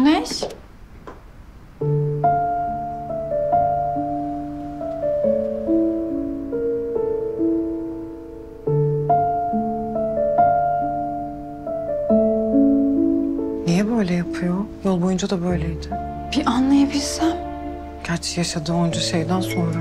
Güneş. Niye böyle yapıyor? Yol boyunca da böyleydi. Bir anlayabilsem. Gerçi yaşadığı onca şeyden sonra.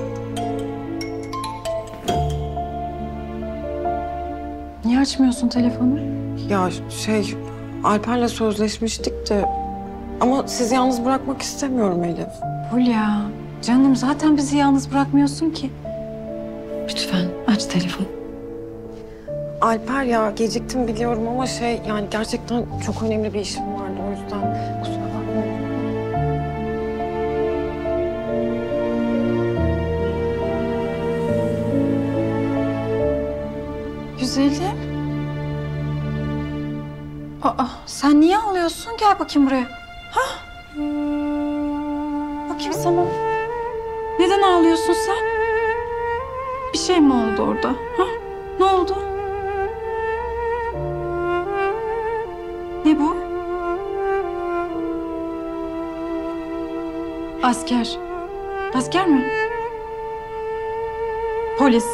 Niye açmıyorsun telefonu? Ya Alper'le sözleşmiştik de... Ama sizi yalnız bırakmak istemiyorum Elif. Hulya, canım zaten bizi yalnız bırakmıyorsun ki. Lütfen aç telefonu. Alper ya geciktim biliyorum ama yani gerçekten çok önemli bir işim vardı o yüzden kusura bakma. Güzelim. Aa, sen niye ağlıyorsun? Gel bakayım buraya. Hah. Bakayım sana. Neden ağlıyorsun sen? Bir şey mi oldu orada? Hah? Ne oldu? Ne bu? Asker. Asker mi? Polis.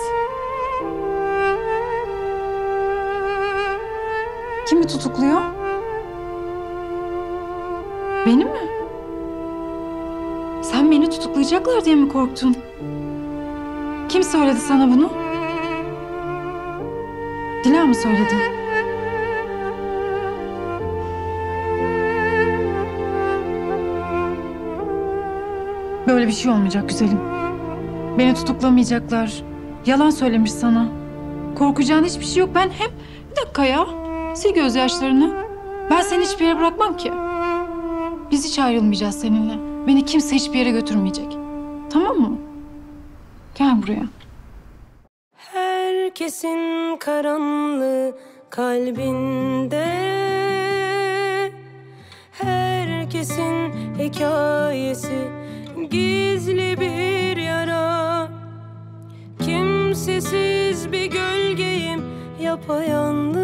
Kimi tutukluyor? Beni mi? Sen beni tutuklayacaklar diye mi korktun? Kim söyledi sana bunu? Dila mı söyledi? Böyle bir şey olmayacak güzelim. Beni tutuklamayacaklar. Yalan söylemiş sana. Korkacağın hiçbir şey yok. Ben hep... Bir dakika ya. Sil gözyaşlarını. Ben seni hiçbir yere bırakmam ki. Biz hiç ayrılmayacağız seninle. Beni kimse hiçbir yere götürmeyecek. Tamam mı? Gel buraya. Herkesin karanlığı kalbinde, herkesin hikayesi gizli bir yara. Kimsesiz bir gölgeyim, yapayalnız.